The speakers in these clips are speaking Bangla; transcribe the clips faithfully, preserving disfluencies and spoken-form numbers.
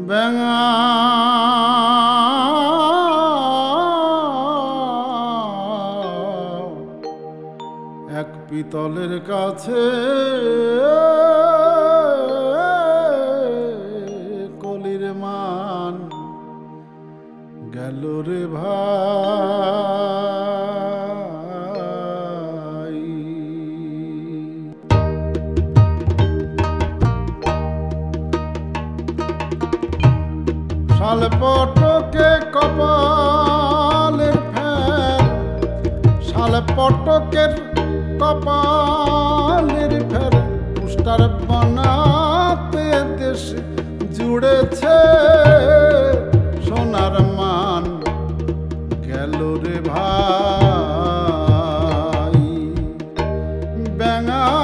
বেঙা এক পিতলের কাছে কলির মান গেল রে ভাই। শাল পটকে কপালের ফের, শাল পটকের কপালের ফের, পুষ্টার বানাতে দেশ জুড়েছে সোনার মান গেল রে ভাই। বেঙা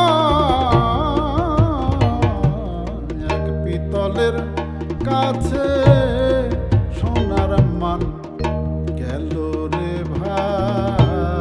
এক পিতলের কাছে সোনার মান গেল রে ভাই।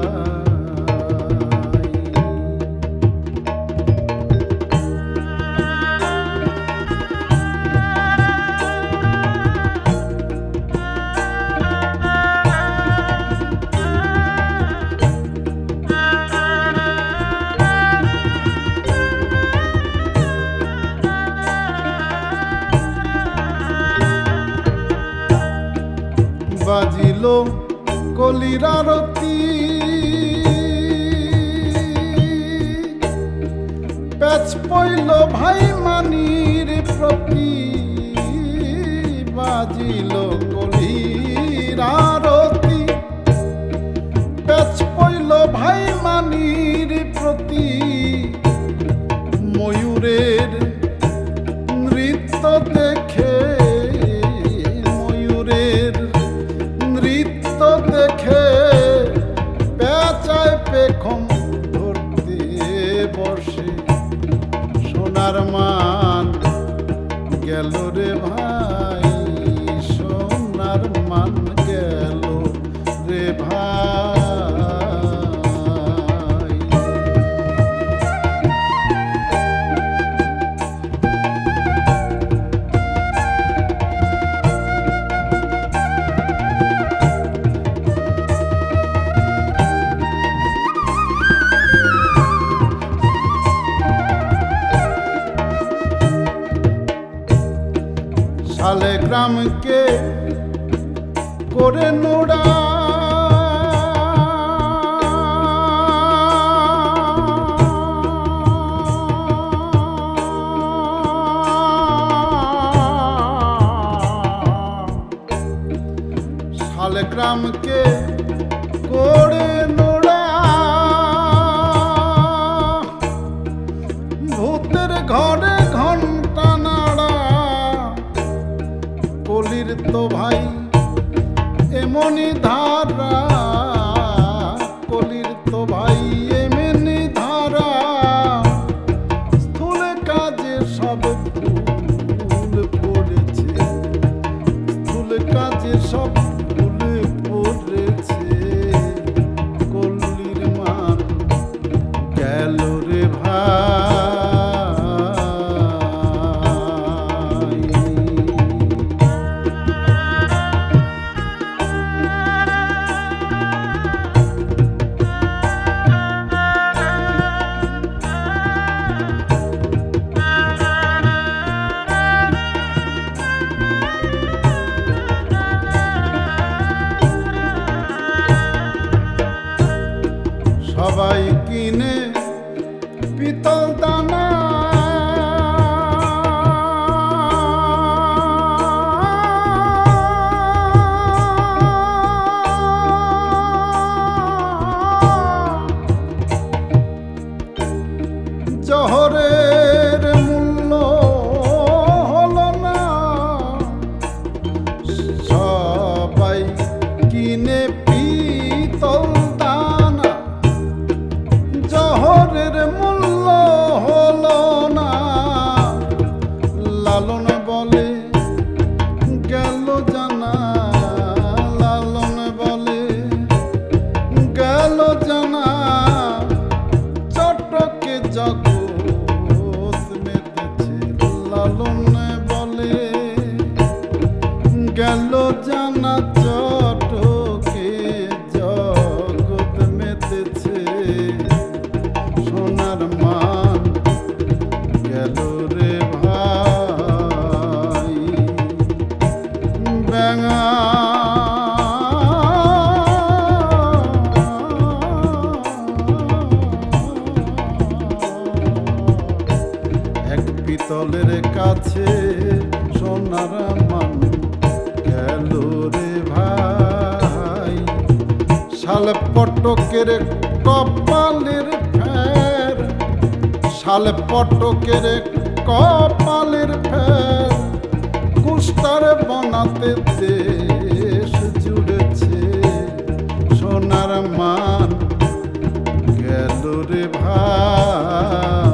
বাজিল কলির আরতি, প্যাচ পইল ভাই মানির প্রতি। বাজিল কলির আরতি, প্যাচ পইল ভাই মানির প্রতি। ময়ূরের নৃত্য দেখে, দেখে পেঁচায় পেখম ধরতে বসে সোনার মান গেল রে ভাই। সোনার মান গেল রে ভাই। শালে গ্রামকে করে নোড়া, শালে গ্রামকে করে নোড়া। ভূতের ঘরে ঘন্টা নাড়া, কলির তো ভাই এমনি ধারা, কলির তো ভাই এমনি ধারা। স্থূল কাজে সব ভুল পড়েছে, স্থূল কাজে সব ভুল পড়েছে। কলির মান গেল রে ভাই। সবাই কিনে পিতল দানা, জহরের মূল্য হলো না। সবাই কিনে পিতল দানা, জহরের মূল্য হলো না। লালন বলে গেল জানা, লালন বলে গেল জানা। চটকে জগৎ মেতেছে লালন বলে গেল জানা চটকে জগৎ মেতেছে সোনার মান গেল রে ভাই ব্যাঙা এক পিতলের কাছে সোনার মান গেল রে ভাই শাল পটকের কপালের ফের শাল পটকের কপালের ফের কুস্তার বনাতে দেশ জুড়েছে সোনার মান গেল রে ভাই